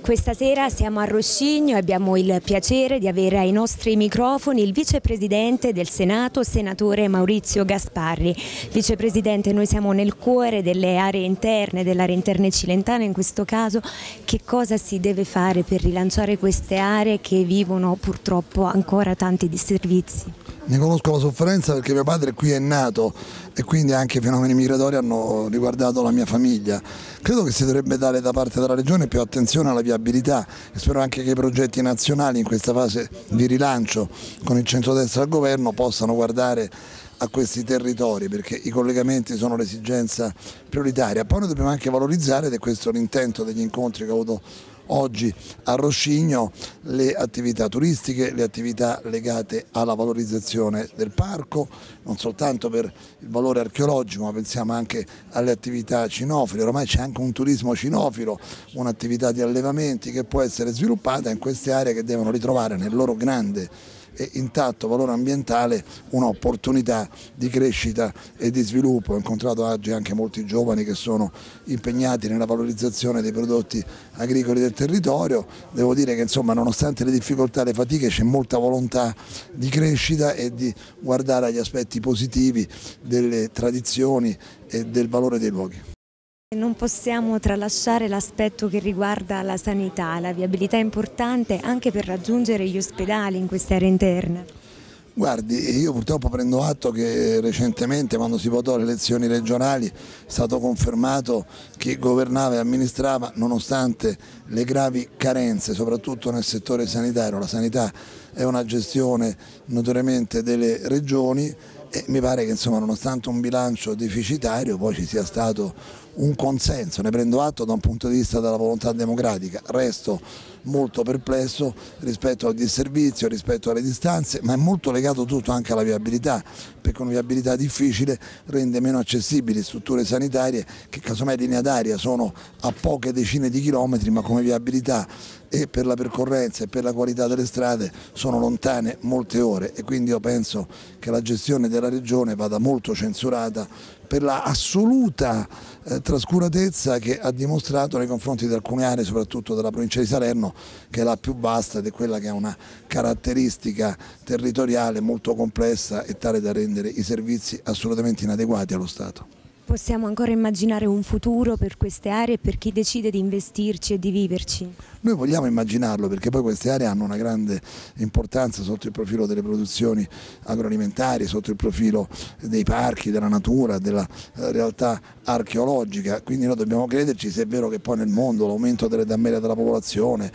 Questa sera siamo a Roscigno e abbiamo il piacere di avere ai nostri microfoni il vicepresidente del Senato, senatore Maurizio Gasparri. Vicepresidente, noi siamo nel cuore delle aree interne cilentane in questo caso. Che cosa si deve fare per rilanciare queste aree che vivono purtroppo ancora tanti disservizi? Ne conosco la sofferenza perché mio padre qui è nato e quindi anche i fenomeni migratori hanno riguardato la mia famiglia. Credo che si dovrebbe dare da parte della Regione più attenzione alla viabilità e spero anche che i progetti nazionali in questa fase di rilancio con il centrodestra al governo possano guardare a questi territori, perché i collegamenti sono l'esigenza prioritaria. Poi noi dobbiamo anche valorizzare, ed è questo l'intento degli incontri che ho avuto oggi a Roscigno, le attività turistiche, le attività legate alla valorizzazione del parco, non soltanto per il valore archeologico, ma pensiamo anche alle attività cinofile. Ormai c'è anche un turismo cinofilo, un'attività di allevamenti che può essere sviluppata in queste aree che devono ritrovare nel loro grande e intatto valore ambientale un'opportunità di crescita e di sviluppo. Ho incontrato oggi anche molti giovani che sono impegnati nella valorizzazione dei prodotti agricoli del territorio. Devo dire che insomma, nonostante le difficoltà e le fatiche, c'è molta volontà di crescita e di guardare agli aspetti positivi delle tradizioni e del valore dei luoghi. Non possiamo tralasciare l'aspetto che riguarda la sanità. La viabilità è importante anche per raggiungere gli ospedali in queste aree interne. Guardi, io purtroppo prendo atto che recentemente, quando si votò le elezioni regionali, è stato confermato chi governava e amministrava, nonostante le gravi carenze, soprattutto nel settore sanitario. La sanità è una gestione notoriamente delle regioni e mi pare che insomma, nonostante un bilancio deficitario poi ci sia stato un consenso. Ne prendo atto da un punto di vista della volontà democratica. Resto molto perplesso rispetto al disservizio, rispetto alle distanze, ma è molto legato tutto anche alla viabilità, perché una viabilità difficile rende meno accessibili strutture sanitarie che casomai in linea d'aria sono a poche decine di chilometri, ma come viabilità e per la percorrenza e per la qualità delle strade sono lontane molte ore, e quindi io penso che la gestione della regione vada molto censurata per la assoluta trascuratezza che ha dimostrato nei confronti di alcune aree, soprattutto della provincia di Salerno, che è la più vasta ed è quella che ha una caratteristica territoriale molto complessa e tale da rendere i servizi assolutamente inadeguati allo Stato. Possiamo ancora immaginare un futuro per queste aree e per chi decide di investirci e di viverci? Noi vogliamo immaginarlo, perché poi queste aree hanno una grande importanza sotto il profilo delle produzioni agroalimentari, sotto il profilo dei parchi, della natura, della realtà archeologica, quindi noi dobbiamo crederci, se è vero che poi nel mondo l'aumento dell'età media della popolazione,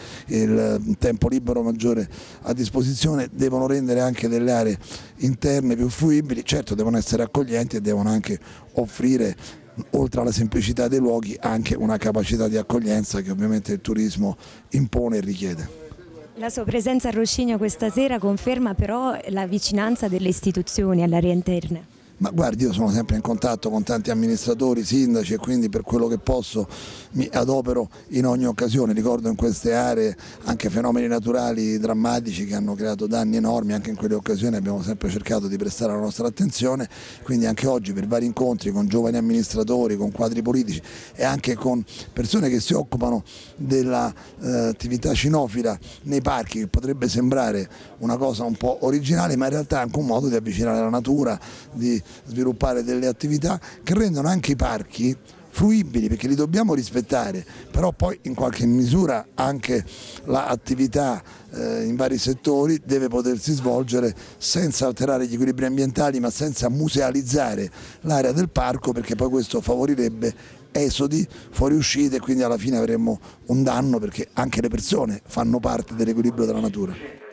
il tempo libero maggiore a disposizione devono rendere anche delle aree interne più fruibili. Certo, devono essere accoglienti e devono anche offrire, oltre alla semplicità dei luoghi, anche una capacità di accoglienza che ovviamente il turismo impone e richiede. La sua presenza a Roscigno questa sera conferma però la vicinanza delle istituzioni alle aree interne. Ma guardi, io sono sempre in contatto con tanti amministratori, sindaci, e quindi per quello che posso mi adopero in ogni occasione. Ricordo in queste aree anche fenomeni naturali drammatici che hanno creato danni enormi. Anche in quelle occasioni abbiamo sempre cercato di prestare la nostra attenzione, quindi anche oggi per vari incontri con giovani amministratori, con quadri politici e anche con persone che si occupano dell'attività cinofila nei parchi, che potrebbe sembrare una cosa un po' originale, ma in realtà è anche un modo di avvicinare la natura, di sviluppare delle attività che rendono anche i parchi fruibili, perché li dobbiamo rispettare, però poi in qualche misura anche l'attività in vari settori deve potersi svolgere senza alterare gli equilibri ambientali, ma senza musealizzare l'area del parco, perché poi questo favorirebbe esodi, fuoriuscite, e quindi alla fine avremmo un danno, perché anche le persone fanno parte dell'equilibrio della natura.